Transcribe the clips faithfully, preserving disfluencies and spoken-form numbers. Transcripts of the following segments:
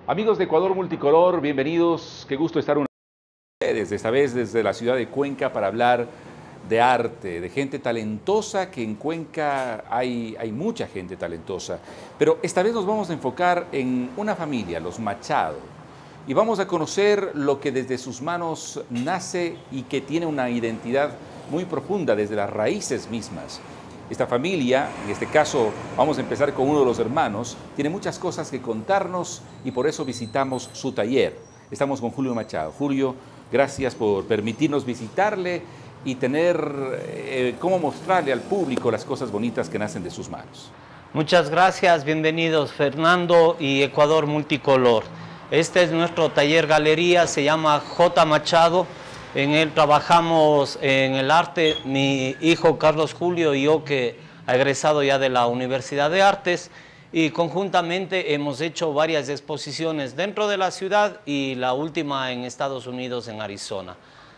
Amigos de Ecuador Multicolor, bienvenidos. Qué gusto estar una vez ustedes, esta vez desde la ciudad de Cuenca para hablar de arte, de gente talentosa, que en Cuenca hay, hay mucha gente talentosa. Pero esta vez nos vamos a enfocar en una familia, los Machado, y vamos a conocer lo que desde sus manos nace y que tiene una identidad muy profunda desde las raíces mismas. Esta familia, en este caso vamos a empezar con uno de los hermanos, tiene muchas cosas que contarnos y por eso visitamos su taller. Estamos con Julio Machado. Julio, gracias por permitirnos visitarle y tener eh, cómo mostrarle al público las cosas bonitas que nacen de sus manos. Muchas gracias, bienvenidos Fernando y Ecuador Multicolor. Este es nuestro taller galería, se llama J. Machado. En él trabajamos en el arte, mi hijo Carlos Julio y yo, que ha egresado ya de la Universidad de Artes, y conjuntamente hemos hecho varias exposiciones dentro de la ciudad y la última en Estados Unidos, en Arizona.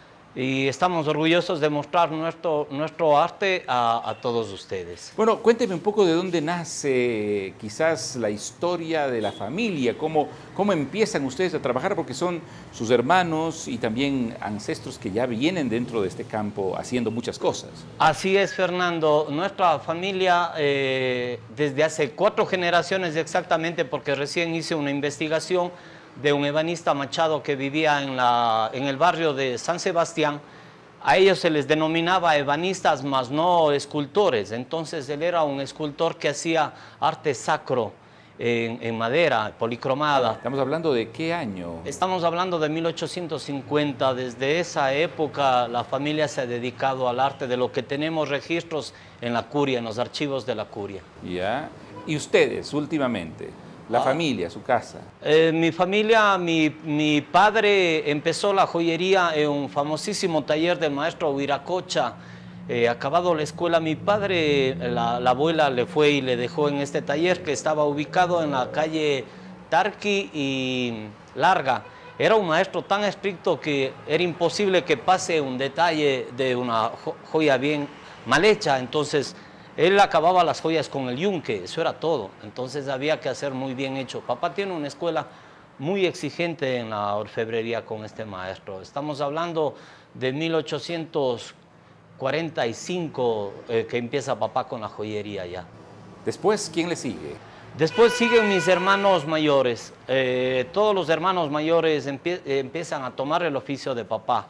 Y estamos orgullosos de mostrar nuestro, nuestro arte a, a todos ustedes. Bueno, cuénteme un poco de dónde nace quizás la historia de la familia, cómo, cómo empiezan ustedes a trabajar, porque son sus hermanos y también ancestros que ya vienen dentro de este campo haciendo muchas cosas. Así es, Fernando. Nuestra familia, eh, desde hace cuatro generaciones exactamente, porque recién hice una investigación de un ebanista Machado que vivía en, la, en el barrio de San Sebastián. A ellos se les denominaba ebanistas, más no escultores. Entonces él era un escultor que hacía arte sacro en, en madera, policromada. ¿Estamos hablando de qué año? Estamos hablando de mil ochocientos cincuenta. Desde esa época la familia se ha dedicado al arte, de lo que tenemos registros en la curia, en los archivos de la curia. Ya. ¿Y ustedes últimamente? La ah. familia, su casa. Eh, mi familia, mi, mi padre empezó la joyería en un famosísimo taller del maestro Huiracocha. Eh, acabado la escuela, mi padre, la, la abuela le fue y le dejó en este taller que estaba ubicado en la calle Tarqui y Larga. Era un maestro tan estricto que era imposible que pase un detalle de una jo joya bien mal hecha. Entonces él acababa las joyas con el yunque, eso era todo. Entonces había que hacer muy bien hecho. Papá tiene una escuela muy exigente en la orfebrería con este maestro. Estamos hablando de mil ochocientos cuarenta y cinco eh, que empieza papá con la joyería ya. Después, ¿quién le sigue? Después siguen mis hermanos mayores. Eh, todos los hermanos mayores empie empiezan a tomar el oficio de papá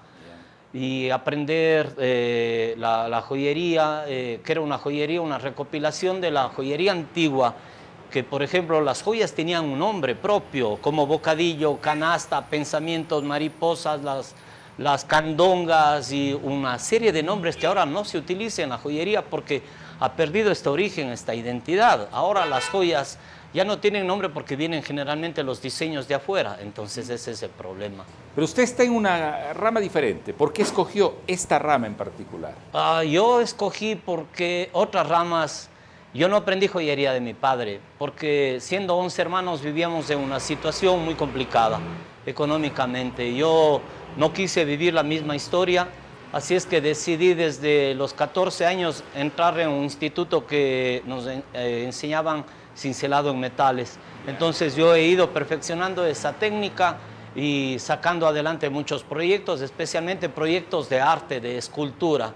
y aprender eh, la, la joyería, eh, que era una joyería, una recopilación de la joyería antigua, que por ejemplo las joyas tenían un nombre propio, como bocadillo, canasta, pensamientos, mariposas, las, las candongas y una serie de nombres que ahora no se utilizan en la joyería porque ha perdido este origen, esta identidad. Ahora las joyas ya no tienen nombre porque vienen generalmente los diseños de afuera, entonces ese es el problema. Pero usted está en una rama diferente. ¿Por qué escogió esta rama en particular? Uh, yo escogí porque otras ramas, yo no aprendí joyería de mi padre, porque siendo once hermanos vivíamos en una situación muy complicada económicamente. Yo no quise vivir la misma historia, así es que decidí desde los catorce años entrar en un instituto que nos eh, enseñaban cincelado en metales. Entonces yo he ido perfeccionando esa técnica y sacando adelante muchos proyectos, especialmente proyectos de arte, de escultura.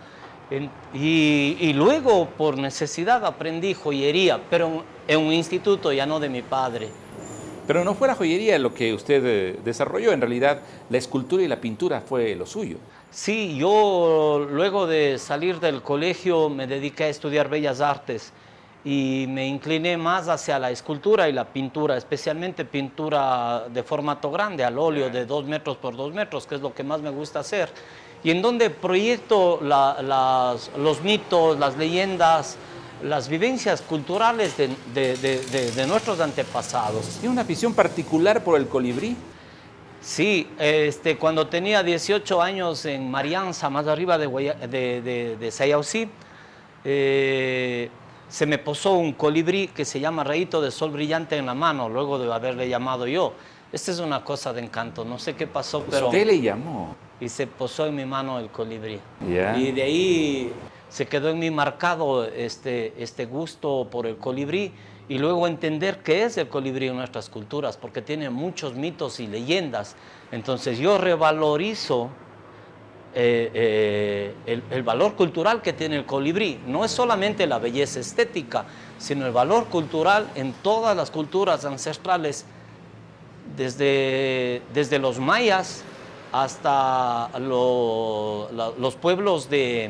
Y, y luego, por necesidad, aprendí joyería, pero en un instituto, ya no de mi padre. Pero no fue la joyería lo que usted desarrolló, en realidad la escultura y la pintura fue lo suyo. Sí, yo luego de salir del colegio me dediqué a estudiar Bellas Artes y me incliné más hacia la escultura y la pintura, especialmente pintura de formato grande, al óleo de dos metros por dos metros, que es lo que más me gusta hacer, y en donde proyecto la, las, los mitos, las leyendas, las vivencias culturales de, de, de, de, de nuestros antepasados. ¿Tiene una afición particular por el colibrí? Sí, este, cuando tenía dieciocho años en Marianza, más arriba de, de, de, de Sayausí, eh, se me posó un colibrí que se llama Rayito de Sol Brillante en la mano, luego de haberle llamado yo. Esta es una cosa de encanto, no sé qué pasó, pero... ¿Usted le llamó? Y se posó en mi mano el colibrí. Yeah. Y de ahí se quedó en mí marcado este, este gusto por el colibrí y luego entender qué es el colibrí en nuestras culturas, porque tiene muchos mitos y leyendas. Entonces yo revalorizo eh, eh, el, el valor cultural que tiene el colibrí. No es solamente la belleza estética, sino el valor cultural en todas las culturas ancestrales, desde, desde los mayas hasta lo, la, los pueblos de,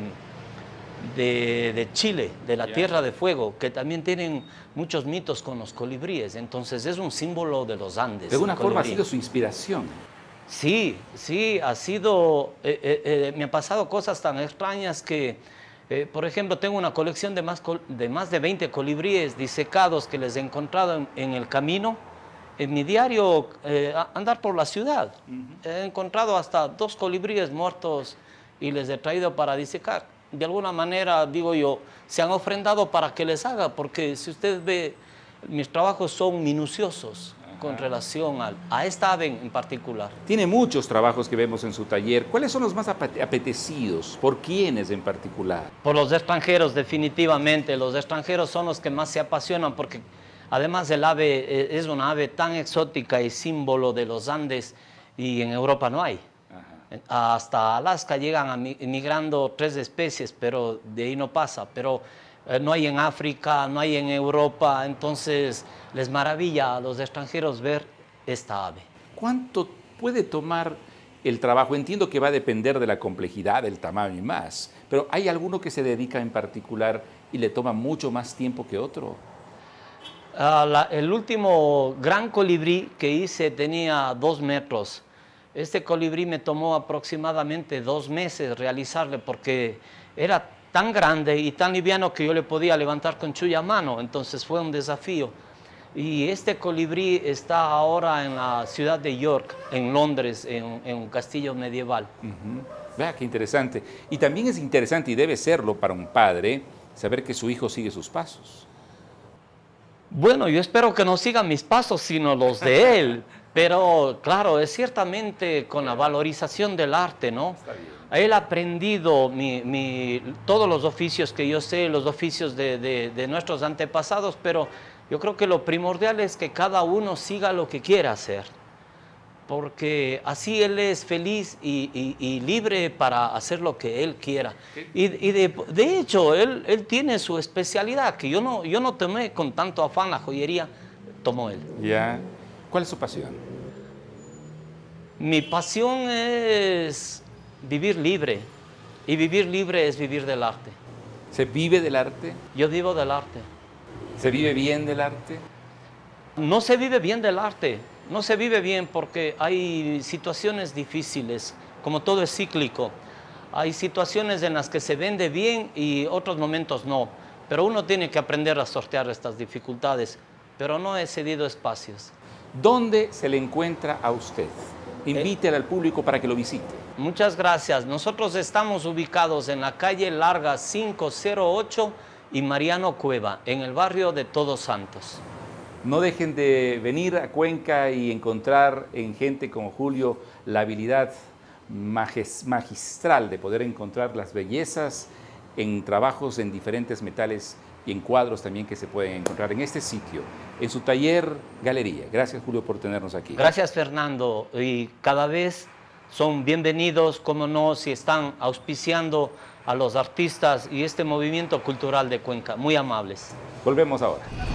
de, de Chile, de la Tierra de Fuego, que también tienen muchos mitos con los colibríes. Entonces es un símbolo de los Andes. De alguna forma ha sido su inspiración. Sí, sí, ha sido, eh, eh, eh, me han pasado cosas tan extrañas que, eh, por ejemplo, tengo una colección de más, de más de veinte colibríes disecados que les he encontrado en, en el camino. En mi diario, eh, andar por la ciudad, uh-huh. He encontrado hasta dos colibríes muertos y les he traído para disecar. De alguna manera, digo yo, se han ofrendado para que les haga, porque si usted ve, mis trabajos son minuciosos con relación a, a esta ave en particular. Tiene muchos trabajos que vemos en su taller. ¿Cuáles son los más apetecidos? ¿Por quiénes en particular? Por los extranjeros, definitivamente. Los extranjeros son los que más se apasionan porque además el ave es una ave tan exótica y símbolo de los Andes y en Europa no hay. Ajá. Hasta Alaska llegan migrando tres especies, pero de ahí no pasa. Pero no hay en África, no hay en Europa, entonces les maravilla a los extranjeros ver esta ave. ¿Cuánto puede tomar el trabajo? Entiendo que va a depender de la complejidad, del tamaño y más, pero ¿hay alguno que se dedica en particular y le toma mucho más tiempo que otro? Uh, la, el último gran colibrí que hice tenía dos metros. Este colibrí me tomó aproximadamente dos meses realizarle porque era tan grande y tan liviano que yo le podía levantar con chulla a mano, entonces fue un desafío. Y este colibrí está ahora en la ciudad de York, en Londres, en, en un castillo medieval. Uh-huh. Vea, qué interesante. Y también es interesante, y debe serlo para un padre, saber que su hijo sigue sus pasos. Bueno, yo espero que no sigan mis pasos, sino los de él. Pero, claro, es ciertamente con la valorización del arte, ¿no? Está bien. Él ha aprendido mi, mi, todos los oficios que yo sé, los oficios de, de, de nuestros antepasados, pero yo creo que lo primordial es que cada uno siga lo que quiera hacer, porque así él es feliz y, y, y libre para hacer lo que él quiera. Y, y de, de hecho, él, él tiene su especialidad, que yo no, yo no tomé con tanto afán la joyería, tomó él. Ya. ¿Cuál es su pasión? Mi pasión es vivir libre, y vivir libre es vivir del arte. ¿Se vive del arte? Yo vivo del arte. ¿Se vive bien del arte? No se vive bien del arte, no se vive bien porque hay situaciones difíciles, como todo es cíclico. Hay situaciones en las que se vende bien y otros momentos no, pero uno tiene que aprender a sortear estas dificultades, pero no he cedido espacios. ¿Dónde se le encuentra a usted? Invite al público para que lo visite. Muchas gracias. Nosotros estamos ubicados en la calle Larga quinientos ocho y Mariano Cueva, en el barrio de Todos Santos. No dejen de venir a Cuenca y encontrar en gente como Julio la habilidad magistral de poder encontrar las bellezas en trabajos en diferentes metales y en cuadros también que se pueden encontrar en este sitio, en su taller Galería. Gracias, Julio, por tenernos aquí. Gracias, Fernando. Y cada vez son bienvenidos, como no, si están auspiciando a los artistas y este movimiento cultural de Cuenca. Muy amables. Volvemos ahora.